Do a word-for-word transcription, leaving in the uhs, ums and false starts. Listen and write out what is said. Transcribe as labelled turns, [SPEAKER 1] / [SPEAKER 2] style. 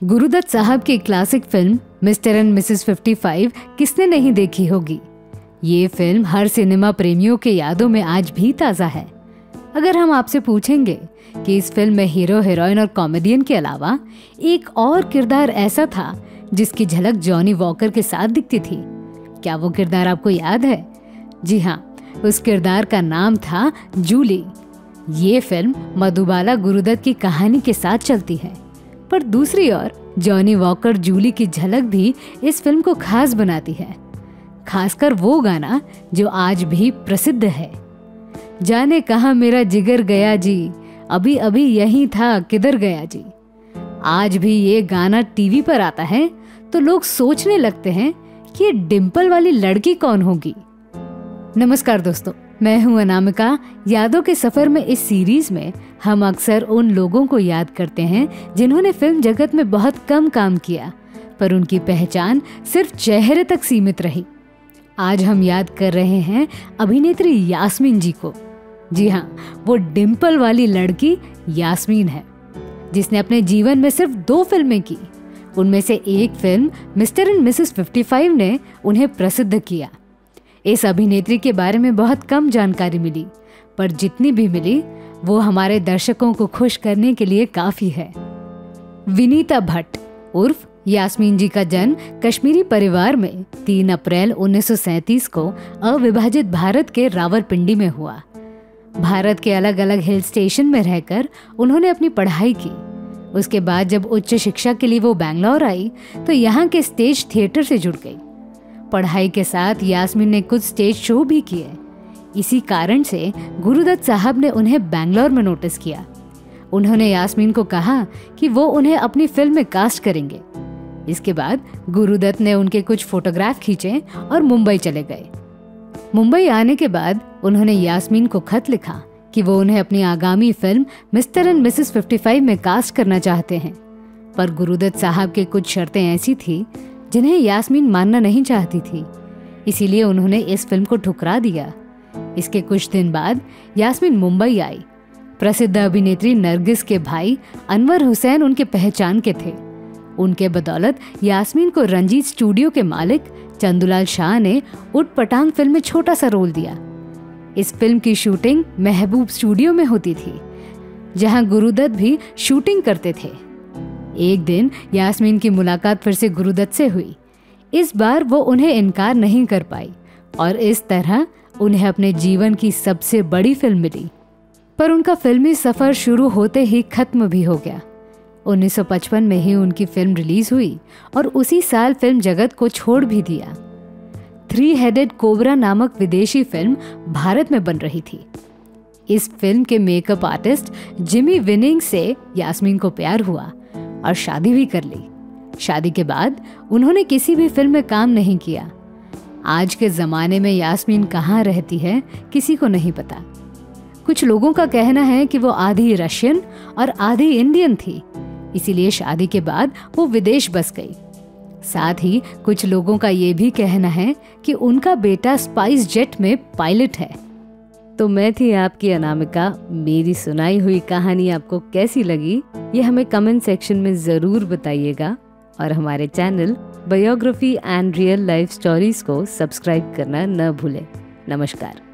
[SPEAKER 1] गुरुदत्त साहब की classic film mister and missus fifty five किसने नहीं देखी होगी। ये फिल्म हर सिनेमा प्रेमियों के यादों में आज भी ताज़ा है। अगर हम आपसे पूछेंगे कि इस फिल्म में हीरो हीरोइन और कॉमेडियन के अलावा एक और किरदार ऐसा था जिसकी झलक जॉनी वॉकर के साथ दिखती थी, क्या वो किरदार आपको याद है? जी हाँ, उस किरदार का नाम था जूली। ये फिल्म मधुबाला गुरुदत्त की कहानी के साथ चलती है, पर दूसरी ओर जॉनी वॉकर जूली की झलक भी इस फिल्म को खास बनाती है। खासकर वो गाना जो आज भी प्रसिद्ध है, जाने कहाँ मेरा जिगर गया जी, अभी अभी यही था किधर गया जी। आज भी ये गाना टीवी पर आता है तो लोग सोचने लगते हैं कि ये डिम्पल वाली लड़की कौन होगी। नमस्कार दोस्तों, मैं हूं अनामिका। यादों के सफर में इस सीरीज में हम अक्सर उन लोगों को याद करते हैं जिन्होंने फिल्म जगत में बहुत कम काम किया, पर उनकी पहचान सिर्फ चेहरे तक सीमित रही। आज हम याद कर रहे हैं अभिनेत्री यास्मीन जी को। जी हाँ, वो डिम्पल वाली लड़की यास्मीन है, जिसने अपने जीवन में सिर्फ दो फिल्में की। उनमें से एक film mister and missus fifty five ने उन्हें प्रसिद्ध किया। इस अभिनेत्री के बारे में बहुत कम जानकारी मिली, पर जितनी भी मिली वो हमारे दर्शकों को खुश करने के लिए काफी है। विनीता भट्ट उर्फ यास्मीन जी का जन्म कश्मीरी परिवार में तीन अप्रैल उन्नीस सौ सैंतीस को अविभाजित भारत के रावलपिंडी में हुआ। भारत के अलग अलग हिल स्टेशन में रहकर उन्होंने अपनी पढ़ाई की। उसके बाद जब उच्च शिक्षा के लिए वो बैंगलोर आई तो यहाँ के स्टेज थिएटर से जुड़ गई। पढ़ाई के साथ यास्मीन ने कुछ स्टेज शो भी किए। इसी कारण से गुरुदत्त साहब ने उन्हें बैंगलोर में नोटिस किया। उन्होंने यास्मीन को कहा कि वो उन्हें अपनी फिल्म में कास्ट करेंगे। इसके बाद गुरुदत्त ने उनके कुछ फोटोग्राफ खींचे और मुंबई चले गए। मुंबई आने के बाद उन्होंने यास्मीन को खत लिखा कि वो उन्हें अपनी आगामी film mister and missus fifty five में कास्ट करना चाहते हैं, पर गुरुदत्त साहब के कुछ शर्तें ऐसी थी जिन्हें यास्मीन मानना नहीं चाहती थी। इसीलिए उन्होंने इस फिल्म को ठुकरा दिया। इसके कुछ दिन बाद यास्मीन मुंबई आई। प्रसिद्ध अभिनेत्री नरगिस के भाई अनवर हुसैन उनके पहचान के थे। उनके बदौलत यास्मीन को रंजीत स्टूडियो के मालिक चंदूलाल शाह ने उट पटांग फिल्म में छोटा सा रोल दिया। इस फिल्म की शूटिंग महबूब स्टूडियो में होती थी, जहां गुरुदत्त भी शूटिंग करते थे। एक दिन यास्मीन की मुलाकात फिर से गुरुदत्त से हुई। इस बार वो उन्हें इनकार नहीं कर पाई और इस तरह उन्हें अपने जीवन की सबसे बड़ी फिल्म मिली। पर उनका फिल्मी सफर शुरू होते ही खत्म भी हो गया। उन्नीस सौ पचपन में ही उनकी फिल्म रिलीज हुई और उसी साल फिल्म जगत को छोड़ भी दिया। थ्री हेडेड कोबरा नामक विदेशी फिल्म भारत में बन रही थी। इस फिल्म के मेकअप आर्टिस्ट जिमी विनिंग से यास्मीन को प्यार हुआ और शादी भी कर ली। शादी के बाद उन्होंने किसी भी फिल्म में काम नहीं किया। आज के जमाने में यास्मीन कहाँ रहती है किसी को नहीं पता। कुछ लोगों का कहना है कि वो आधी रशियन और आधी इंडियन थी, इसीलिए शादी के बाद वो विदेश बस गई। साथ ही कुछ लोगों का ये भी कहना है कि उनका बेटा स्पाइस जेट में पायलट है। तो मैं थी आपकी अनामिका। मेरी सुनाई हुई कहानी आपको कैसी लगी ये हमें कमेंट सेक्शन में जरूर बताइएगा, और हमारे channel biography and real life stories को सब्सक्राइब करना न भूलें। नमस्कार।